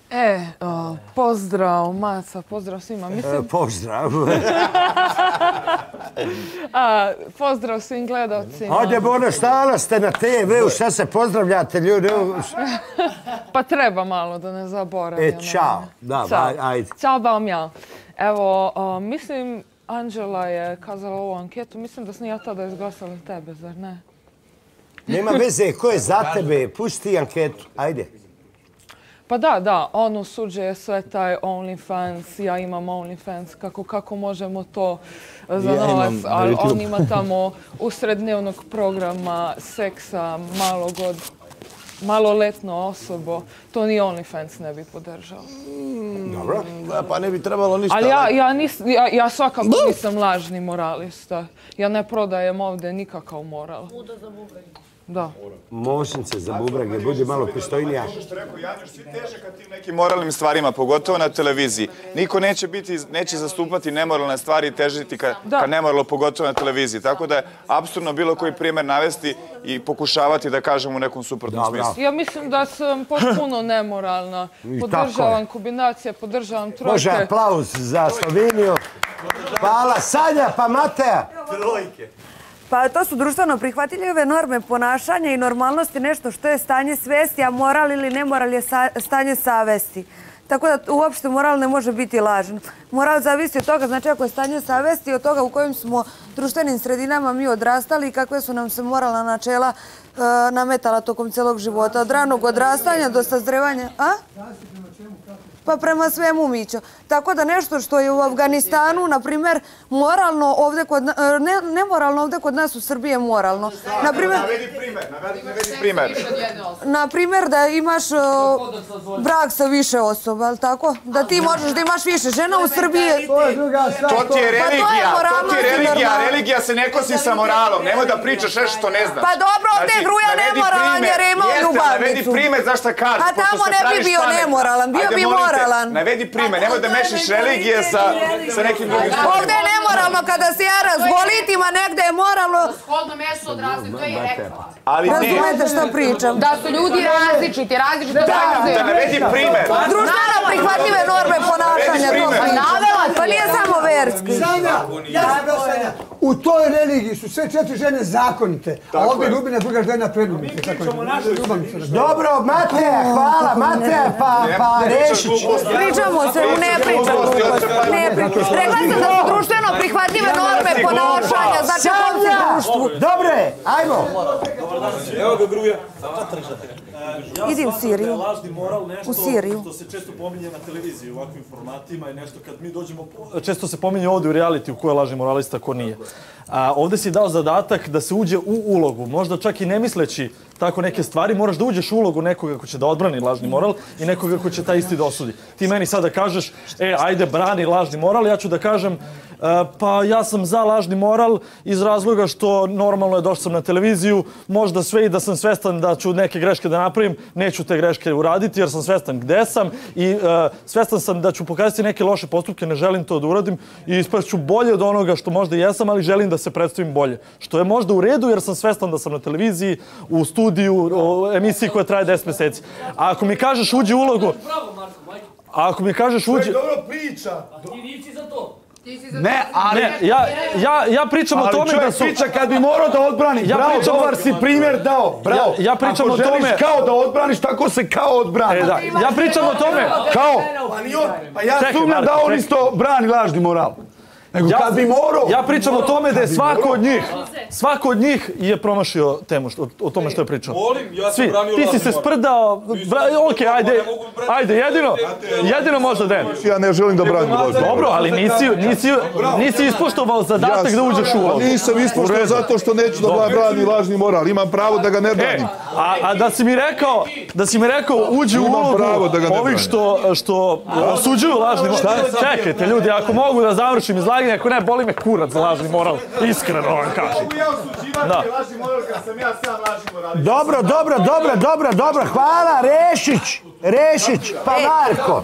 Pozdrav, Maca, pozdrav svima. Pozdrav. Pozdrav svim gledalcima. Ovdje ono stala ste na TV-u, šta se pozdravljate ljudi? Pa treba malo da ne zaboravimo. Ćao. Da, ajde. Ćao vam ja. Evo, mislim, Anđela je kazala ovu anketu, mislim da sam ja tada izglasala tebe, zar ne? Nema veze, ko je za tebe? Pusti anketu, ajde. Pa da, on osuđuje sve taj OnlyFans, ja imam OnlyFans, kako možemo to za novac, ali on ima tamo usred dnevnog programa seksa maloletno osobo, to ni OnlyFans ne bi podržao. Dobro. Pa ne bi trebalo ništa. Ali ja svakako nisam lažni moralista. Ja ne prodajem ovdje nikakav moral. Muda za bubrege. Da. Mošnice za bubrege, budi malo pristojnija. Što rekao Janjuš, svi teže kad tim nekim moralnim stvarima, pogotovo na televiziji. Niko neće zastupati nemoralne stvari i težiti kad nemoralo, pogotovo na televiziji. Tako da je apsurdno bilo koji primjer navesti i pokušavati da kažem u nekom suprotnom smislu. Ja mislim da sam potpuno nemoralna. Podržavam kombinacije, podržavam trojke. Može aplauz za Sloveniju. Hvala. Sanja, pa Mateja. Trojke. Pa to su društveno prihvatljive norme ponašanja i normalnosti, nešto što je stanje svesti, a moral ili nemoral je stanje savesti. Tako da uopšte moral ne može biti lažan. Moral zavisi od toga, znači ako je stanje savesti, od toga u kojim smo društvenim sredinama mi odrastali i kakve su nam se moralna načela nametala tokom celog života. Od ranog odrastanja do sazrevanja. Pa prema svemu, Mićo. Tako da nešto što je u Afganistanu, na primjer, moralno ovdje kod nas, nemoralno ovdje kod nas u Srbiji je moralno. Navedi primjer. Na primjer da imaš brak sa više osoba, ali tako? Da ti možeš da imaš više žena u Srbiji. To ti je religija. Religija se ne kosi sa moralom. Nemoj da pričaš nešto što ne znaš. Pa dobro, ovdje je Gruja nemoralan jer je imao ljubavnicu. Navedi primjer zašto kažeš. A tamo ne bi bio nemoralan, bio bi moralan. Navedi primjer, nemoj da mešiš religije sa nekim drugim stvarima. Ovdje je nemoralno kada se ja razgolitim, a negdje je moralno... Shodno meso odrasli, to je i rekla. Razumete što pričam? Da su ljudi različiti. Da navedi primjer. Društveno prihvatljive norme ponašanja. Pa nije samo verski. U toj religiji su sve 4 žene zakonite, a ovdje ljubina druga žena predljubnice. Dobro, Mateja, hvala, Mateja, pa Rešić. Pričamo se, ne pričamo. Rekla sam da su društveno prihvatljive norme ponašanja, znači u društvu. Dobre, ajmo. Evo ga Gruja. Idi u Siriju. Lažni moral, nešto u Siriju. Što se često pominje na televiziji u ovakvim formatima i nešto kad mi dođemo... Često se pominje ovdje u reality ko je lažni moralista, ko nije. Ovdje si dao zadatak da se uđe u ulogu, možda čak i ne misleći tako neke stvari, moraš da uđeš u ulogu nekoga ko će da odbrani lažni moral i nekoga ko će taj isti da osudi. Ti meni sada kažeš, ajde brani lažni moral, ja ću da kažem, pa ja sam za lažni moral iz razloga što normalno je došao sam na televiziju, možda sve i da sam svestan da ću neke greške da napravim, neću te greške uraditi jer sam svestan gde sam i svestan sam da ću pokazati neke loše postupke, ne želim to da uradim i ispašću bolje od onoga što možda jesam, ali želim da se predstavim bolje. Što je možda u redu jer sam svestan da sam na televiziji, u studiju, u emisiji koja traje 10 meseci. A ako mi kažeš uđi u ulogu... A ako mi kažeš uđi... Dobro priča. Ti nisi za to. Ne, ali... Ja pričam o tome da su... Ali čovjek priča kad bi morao da odbrani. Bravo, dobar si primjer dao. Bravo. Ja pričam o tome... Ako želiš kao da odbraniš, tako se kao odbrani. Ja pričam o tome... Kao? Pa ja sumnjam da on isto brani lažni moral. Nego kad bi morao... Ja pričam o tome da je svako od njih je promašio temu o tome što je pričao. Svi, ti si se sprdao... Okej, ajde, jedino možda Den. Ja ne želim da branim lažni moral. Dobro, ali nisi ispoštovao zadatak da uđeš u ulogu. Nisam ispoštovao zato što neću da branim lažni moral. Imam pravo da ga ne branim. A da si mi rekao uđi u ulogu ovih što osuđuju lažni moral. Čekajte ljudi, ako mogu da završim izlaganje, izlaganje, ako ne, boli me kurac za lažni moral. Iskreno vam kažem. Mogu ja osuđivati lažni moral kad sam ja sam lažni moralista. Dobro, hvala, Rešić, pa Marko.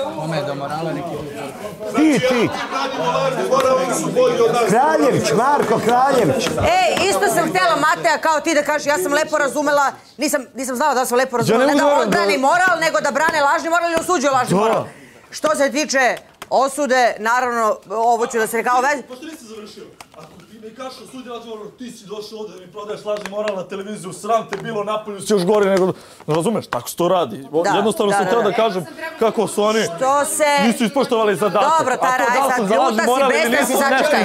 Ti. Kraljević, Marko Kraljević. Isto sam htjela, Mateja, kao ti da kažeš, ja sam lepo razumela, nisam znala da sam lepo razumela, ne da odbrani moral, nego da brane lažni moral ili osuđuje lažni moral. Što se tiče osude, naravno, ovo ću da se kao vezi... Pošto nisi završio, ako ti ne kažeš osuđuje lažni moral, ti si došao ovdje da mi prodaješ lažni moral na televiziju, sram te bilo, napolju si još gori nego... Razumeš, tako se to radi. Jednostavno sam htio da kažem kako su oni nisu ispoštovali zadatak. Dobro, Tara, aj sad ljuta si, besna si, sačekaj.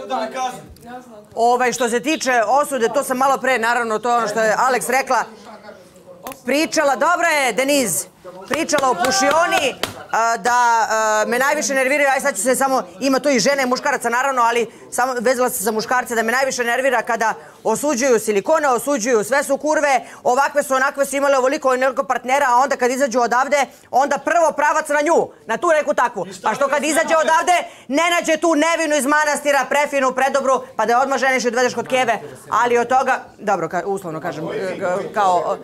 Što se tiče osude, to sam malo pre, naravno, to je ono što je Aleks rekla, pričala, dobro je, Deniz, pričala o pušioni, da me najviše nerviraju, aj sad ću se samo, ima to i žene i muškaraca naravno, ali samo vezala se za muškarce, da me najviše nervira kada osuđuju silikone, osuđuju sve su kurve, ovakve su, onakve su imale ovoliko i nekoliko partnera, a onda kad izađu odavde, onda prvo pravac na nju, na tu neku takvu. A što kad izađe odavde, ne nađe tu nevinu iz manastira, prefinu, predobru, pa da je odmah ženiš i odvedeš kod keve, ali od toga, dobro, uslovno kažem, kao,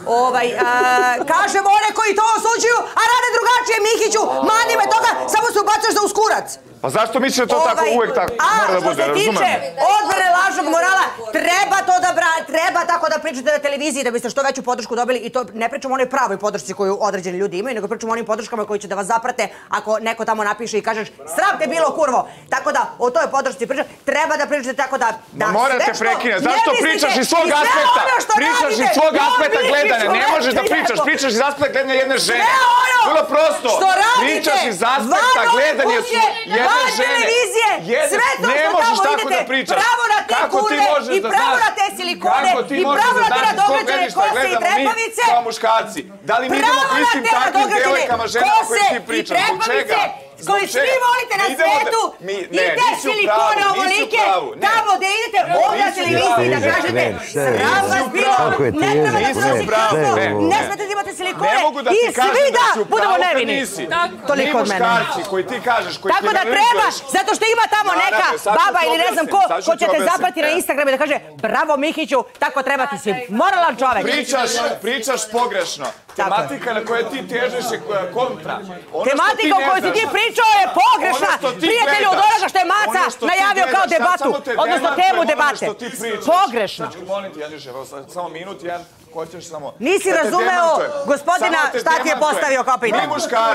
kažem one koji to osuđuju, a rade drugačije, Mihiću, mani me toga, samo se ubacaš za uskurac. Pa zašto misliš da to tako uvek tako mora da bude, razumem? A što se tiče odbrane lažnog morala, treba tako da pričate na televiziji da biste što veću podršku dobili i to ne pričamo o onoj pravoj podršci koju određeni ljudi imaju, nego pričamo o onim podrškama koji će da vas zaprate ako neko tamo napiše i kažeš sram te bilo kurvo. Tako da o toj podršci pričate, treba da pričate tako da... Morate prekinuti, zašto pričaš iz svog aspekta? Pričaš iz svog aspekta gledanja, ne možeš da pričaš iz aspekta gledanja jedne žene. Vrlo prosto, pričaš iz aspekta gledanja jedne žene. Sve to što tamo idete, pravo na te kurve i pravo na te silikone i pravo na te nadograđene kose i trepavice. Kao muškarci, da li mi idemo k istim takvim devojkama, ženama koje ti pričaš? Zbog čega? Koji svi volite na svetu i te silikone ovolike, tamo gde idete ovdje na televiziji da kažete sram vas bilo, ne treba da se silikone, ne smete da imate silikone i svi da budemo nevini. Toliko od mene. Mi muškarci koji ti kažeš, koji ti tako da treba, zato što ima tamo neka baba ili ne znam ko će te zaprati na Instagramu i da kaže bravo Mihiću, tako treba ti si moralan čovek. Pričaš pogrešno. Tematika na kojoj ti težiš je kontra. Tematika o kojoj si ti pričao je pogrešna. Prijatelju od onoga što je Maca najavio kao debatu, odnosno temu debate. Pogrešna. Samo minut, jedan. Nisi razumeo gospodina šta ti je postavio kao pitanje.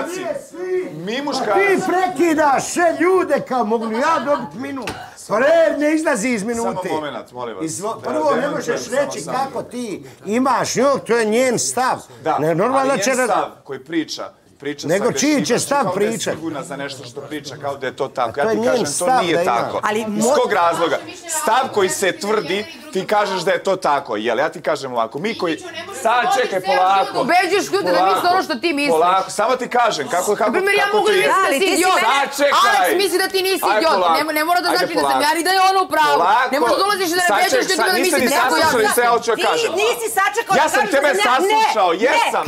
Mi muškarci. Ti prekidaš sve ljude kao mogu ja dobiti minut. Red ne izlazi iz minute. Samo moment, molim vas. Prvo ne možeš reći kako ti imaš nju, to je njen stav. Da, ali njen stav koji priča nego čiji će stav pričati. Kao da je sigurna za nešto što priča, kao da je to tako. Ja ti kažem, to nije tako. Iz kog razloga? Stav koji se tvrdi, ti kažeš da je to tako. Jel, ja ti kažem ovako, mi koji... Sad čekaj, polako. Ubeđuješ ljude da misle ono što ti misliš. Polako, samo ti kažem, kako ti je. Primjer, ja mogu da mislim da si idiot. Aleks misli da ti nisi idiot. Ne mora da znači da sam ja, ni da je ono u pravu. Ne možda dolaziš da ne beđuješ ljude da misliš da neko ja znam. Ti nisi sačekao da kažeš da sam ja. Ja sam tebe saslušao, jesam.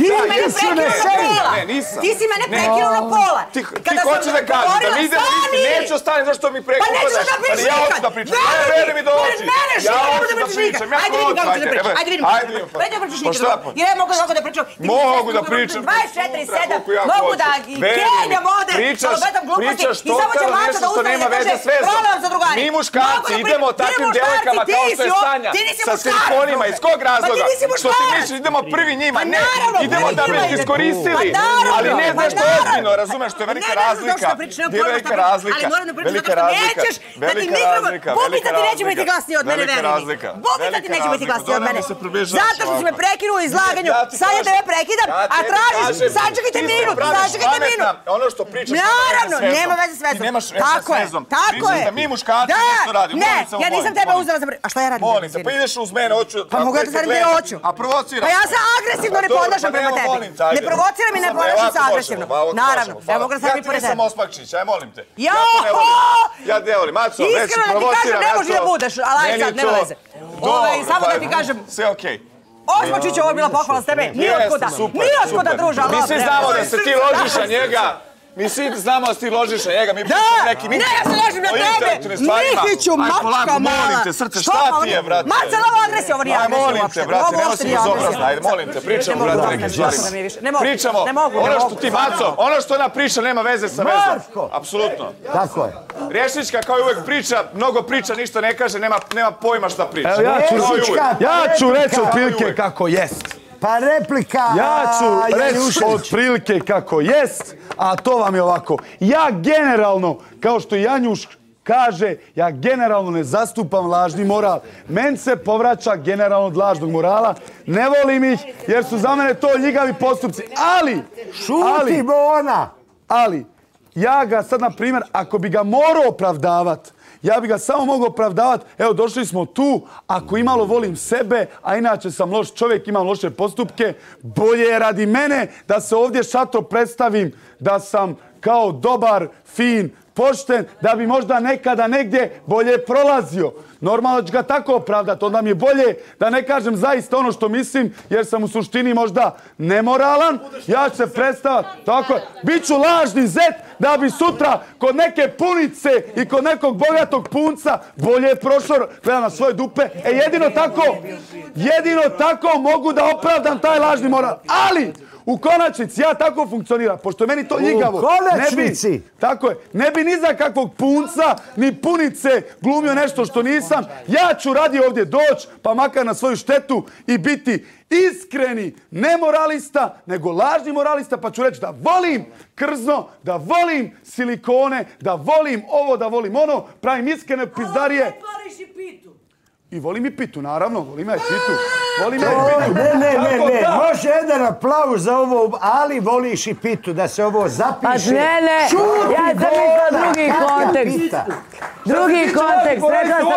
Ti si mene prekinuo na pola. Ti hoćeš da kažeš da mi idemo isti, neću ostane zašto mi prekinuo. Pa neću da pričam nikad. Ja hoću da pričam. Ne, veri mi da hoćeš. Ja hoću da pričam. Ajde vidim kako ćeš da pričam. Ajde vidim. Ajde da pričaš nikad. Jer ja mogu da pričam. Mogu da pričam. 24/7. Mogu da genjam ovde. Pričaš totalno nešto što nema veze s vezom. Mi muškarci idemo takvim devojkama kao što je Sanja. Sa silikonima. Iz kog razloga? Što ti misliš idemo prvi njima? Ne. Idemo da bi ih iskoristili. Ali ne nešto ozbiljno, razumeš, to je velika razlika. Gdje je velika razlika? Velika razlika. Velika razlika. Bubita ti neće biti glasniji od mene, verujem. Bubita ti neće biti glasniji od mene. Zato što si me prekinuo u izlaganju. Sad ja tebe prekidam, a tražiš, sačekajte minut, sačekajte minut. Ono što pričaš, naravno, nema veze s vezom. Tako je, tako je. Mi muškarci nešto radimo. Ne, ja nisam tebe uzela za... A šta ja radim? Molim te, pa ideš uz mene, hoću... Pa mogu ja te sad gdje hoću. A provociram. Pa ja se agresivno ne ponašam prema tebi. Ne provociram i ne ponašam se agresivno. Naravno, ja mogu da sad mi pored tebe. Ja ti nisam Osmakčić, aj molim te. Ja te volim. Maco, već provociram. Iskreno da ti kažem, ne možeš da budeš, ali sad, nema veze. Samo da ti kažem... Sve okej. Osmačić, ovo je bila pohvala s tebe, nijotkuda, druža. Mi svi znamo da se ti ložiš na njega Mi svi znamo da ti ložiš na njega, mi pričamo nekim... Ne, ja se ložim na tebe! Mihiću, mačka mala! Molim te, srce, šta ti je, brate? Marcel, ovo agresija, ovo nije agresija uopšte. Molim te, brate, nema si bezobrazna, ajde, molim te, pričamo, brate, nekim stvarima. Pričamo, ono što ti, Maco, ono što ona priča nema veze sa vezom. Apsolutno. Tako je. Rješnička kao i uvek priča, mnogo priča, ništa ne kaže, nema pojma šta priča. Evo, ja ću reći otprilike kako jest. Pa replika... Ja ću reći otprilike kako jest, a to vam je ovako. Ja generalno, kao što Janjuš kaže, ja generalno ne zastupam lažni moral. Meni se povraća generalno od lažnog morala. Ne volim ih jer su za mene to ljigavi postupci. Šuti, Bona! Ali, ja ga sad, na primjer, ako bi ga morao opravdavat, ja bi ga samo mogao opravdavati, evo došli smo tu, ako imalo volim sebe, a inače sam loš čovjek, imam loše postupke, bolje je radi mene da se ovdje šato predstavim da sam kao dobar, fin, pošten, da bi možda nekada negdje bolje prolazio. Normalno ću ga tako opravdati, onda mi je bolje da ne kažem zaista ono što mislim, jer sam u suštini možda nemoralan. Ja ću se predstavati, tako je, bit ću lažni zet da bi sutra kod neke punice i kod nekog bogatog punca bolje prošao, gledam na svoje dupe. Jedino tako mogu da opravdam taj lažni moral. Ali, u konačnici ja tako funkcioniram, pošto je meni to ljigavo. U konačnici? Tako je. Ne bi ni za kakvog punca, ni punice glumio nešto što nisam. Ja ću radi ovdje doći, pa makar na svoju štetu i biti iskreni nemoralista, nego lažni moralista, pa ću reći da volim krzno, da volim silikone, da volim ovo, da volim ono, pravim iskrene pizdarije. I volim i pitu, naravno, volim ja i pitu. Ne, može jedan aplauz za ovo, ali voliš i pitu, da se ovo zapiše. Pa ne, ja sam mislila drugi kontekst. Drugi kontekst, rekla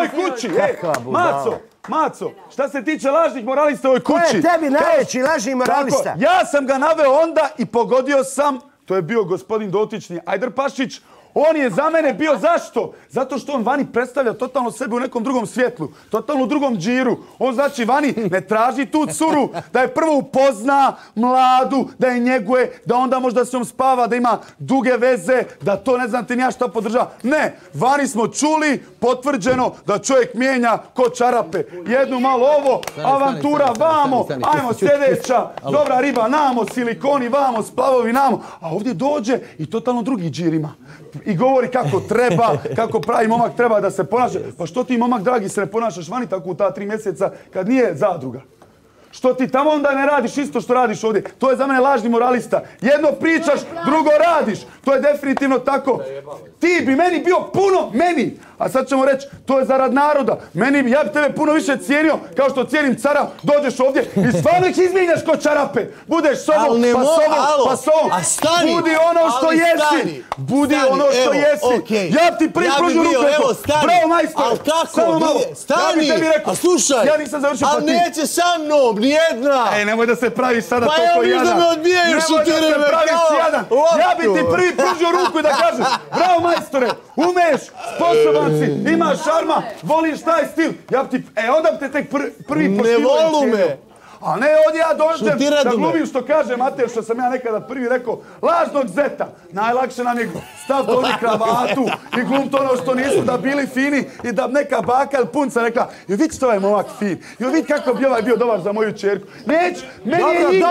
sam... Maco, šta se tiče lažnih moralista u ovoj kući... Ko je tebi najveći lažni moralista? Ja sam ga naveo onda i pogodio sam, to je bio gospodin dotični Ajdarpašić. On je za mene bio zašto? Zato što on vani predstavlja totalno sebe u nekom drugom svjetlu, totalno u drugom džiru. On znači vani ne traži tu curu, da je prvo upozna mladu, da je njeguje, da onda možda se on spava, da ima duge veze, da to ne znam ti nija šta podržava. Ne, vani smo čuli, potvrđeno da čovjek mijenja ko čarape. Jednu malo ovo, avantura vamo, ajmo sljedeća, dobra riba namo, silikoni vamo, splavovi namo. A ovdje dođe i totalno drugi džir ima. I govori kako treba, kako pravi momak treba da se ponaša. Pa što ti, momak dragi, se ne ponašaš vani tako u ta 3 mjeseca kad nije zadruga? Što ti tamo onda ne radiš isto što radiš ovdje? To je za mene lažni moralista. Jedno pričaš, drugo radiš. To je definitivno tako. Ti bi meni bio puno meni. A sad ćemo reći, to je zarad naroda. Ja bi tebe puno više cijenio, kao što cijenim cara. Dođeš ovdje i stvarno ih izmijenjaš ko čarape. Budeš s ovom, pa s ovom. Budi ono što jesi. Budi ono što jesi. Ja ti prvi pružio ruku rekao. Bravo, majstor. Ali kako? Stani. A slušaj. Ja nisam završio pa ti. Ali neće sa mnom, nijedna. Nemoj da se praviš sada toliko jadan. Pa evo viš da me odbijaju šutireme. Nemoj da se praviš jadan. Ja bi ti prvi pružio ruku i da kažem. Bravo, majstore. Umeš, sposoban si, imaš šarma, voliš taj stil. Ja bi ti, onda bi te tek prvi poštivo. Ne volu me. A ne, ovdje ja dođem da glumim što kaže Mateo, što sam ja nekada prvi rekao, lažnog zeta. Najlakše nam je staviti ovdje kravatu i glumiti ono što nisu, da bili fini i da neka baka ili punca rekla, joj vidite što ovaj momak fin, joj vidite kako bi ovaj bio dobar za moju čerku. Neć, meni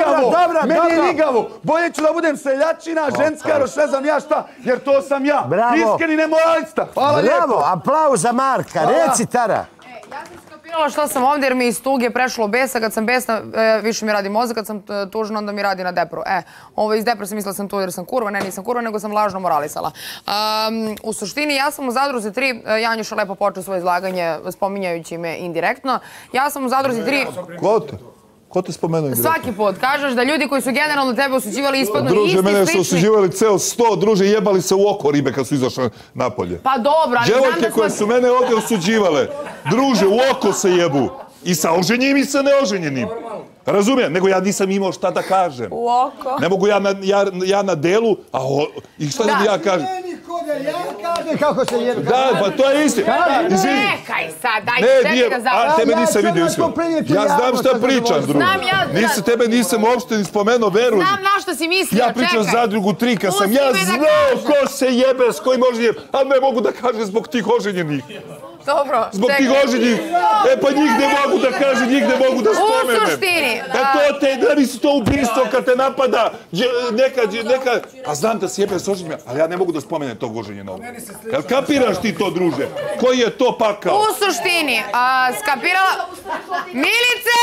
je ljigavo, bolje ću da budem seljačina, ženskaroš, ne znam ja šta, jer to sam ja. Iskreni nemoralista. Hvala lijepo. Bravo, aplauz za Marka, reci Tara. Što sam ovdje jer mi iz tuge prešlo besa, kad sam besna više mi radi mozak, kad sam tužna onda mi radi na depru. Iz depra sam mislila sam tu jer sam kurva, ne nisam kurva, nego sam lažno moralisala. U suštini ja sam u Zadruzi 3, Janjuša lepo počeo svoje izlaganje spominjajući me indirektno. Ja sam u Zadruzi 3... Ko te spomenuo indirektno? Svaki put kažeš da ljudi koji su generalno tebe osuđivali ispadnu isti, slični. Druže, mene su osuđivali ceo 100, druže, jebali se u oko ribe kad su izašle napolje. Pa dobro, ali znam da smo... Djevojke koje su mene ovdje osuđivale, druže, u oko se jebu. I sa oženjenim i sa neoženjenim. Razumijem, nego ja nisam imao šta da kažem. U oko. Ne mogu ja na delu, i šta da ja kažem? Ja kažem kako se jebe. Da, pa to je istina. Čekaj sad, daj, čekaj da završi. A tebe nisam vidio iskreno. Ja znam šta pričam, drugo. Tebe nisam uopšte ni spomenuo, veruj. Znam na što si mislio, čekaj. Ja pričam Zadrugu 3 kad sam ja znao ko se jebe, s kojim može jebe, ali ne mogu da kažem zbog tih oženjenih. Dobro, zbog tih oženjenih. Pa njih ne mogu da kažem, njih ne mogu da spomenem. U suštini. Da li su to ubistvo kad te napada neka... A znam da se jebe s oženjenima, ali ja ne mogu da spomenem tog oženjenog. Jel kapiraš ti to, druže? Koji je to pakao? U suštini, skapirala... Milice!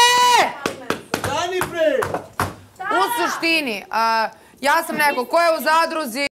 U suštini, ja sam neko ko je u zadruzi